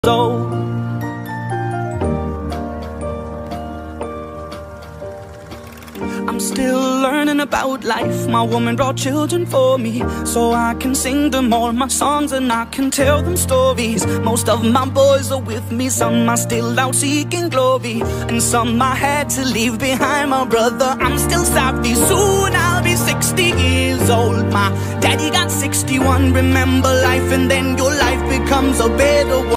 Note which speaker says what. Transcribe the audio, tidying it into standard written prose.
Speaker 1: old. I'm still learning about life. My woman brought children for me, so I can sing them all my songs and I can tell them stories. Most of my boys are with me, some are still out seeking glory, and some I had to leave behind. My brother, I'm still savvy. Soon I'll be 60 years old. My daddy got 61. Remember life and then your life becomes a better one.